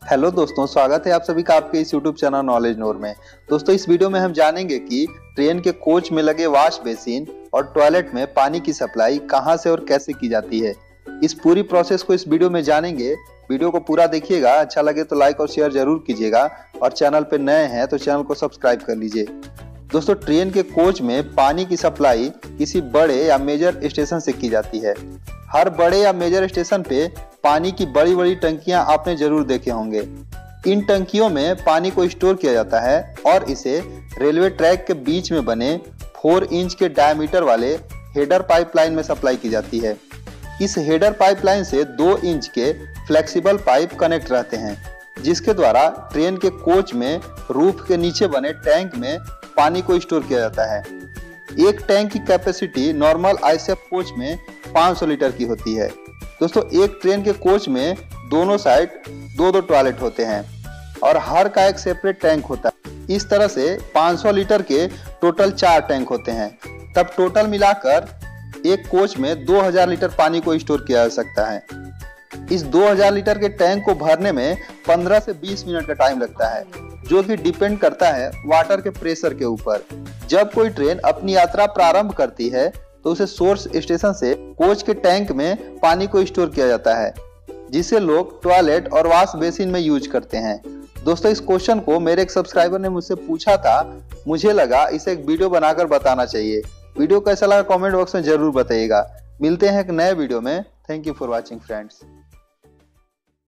Hello दोस्तों, स्वागत है आप सभी का आपके इस यूट्यूब चैनल नॉलेज नोर में। दोस्तों, इस वीडियो में हम जानेंगे कि ट्रेन के कोच में लगे वॉश बेसिन और टॉयलेट में पानी की सप्लाई कहां से और कैसे की जाती है। इस पूरी प्रोसेस को इस वीडियो में जानेंगे। वीडियो को पूरा देखिएगा, अच्छा लगे तो लाइक और शेयर जरूर कीजिएगा और चैनल पे नए हैं तो चैनल को सब्सक्राइब कर लीजिए। दोस्तों, ट्रेन के कोच में पानी की सप्लाई किसी बड़े या मेजर स्टेशन से की जाती है। हर बड़े या मेजर स्टेशन पे पानी की बड़ी बड़ी टंकियां आपने जरूर देखे होंगे। इन टंकियों में पानी को स्टोर किया जाता है और इसे रेलवे ट्रैक के बीच में बने 4 इंच के डायमीटर वाले हेडर पाइपलाइन में सप्लाई की जाती है। इस हेडर पाइपलाइन से 2 इंच के फ्लेक्सिबल पाइप कनेक्ट रहते हैं, जिसके द्वारा ट्रेन के कोच में रूफ के नीचे बने टैंक में पानी को स्टोर किया जाता है। एक टैंक की कैपेसिटी नॉर्मल आईसीएफ कोच में 500 लीटर की होती है। दोस्तों, एक ट्रेन के कोच में दोनों साइड 2-2 टॉयलेट होते हैं और हर का एक सेपरेट टैंक होता है। इस तरह से 500 लीटर के टोटल 4 टैंक होते हैं। तब टोटल मिलाकर एक कोच में 2000 लीटर पानी को स्टोर किया जा सकता है। इस 2000 लीटर के टैंक को भरने में 15 से 20 मिनट का टाइम लगता है, जो कि डिपेंड करता है वाटर के प्रेशर के ऊपर। जब कोई ट्रेन अपनी यात्रा प्रारंभ करती है तो उसे सोर्स स्टेशन से कोच के टैंक में पानी को स्टोर किया जाता है, जिसे लोग टॉयलेट और वॉश बेसिन में यूज करते हैं। दोस्तों, इस क्वेश्चन को मेरे एक सब्सक्राइबर ने मुझसे पूछा था। मुझे लगा इसे एक वीडियो बनाकर बताना चाहिए। वीडियो कैसा लगा कमेंट बॉक्स में जरूर बताइएगा। मिलते हैं एक नए वीडियो में। Thank you for watching friends.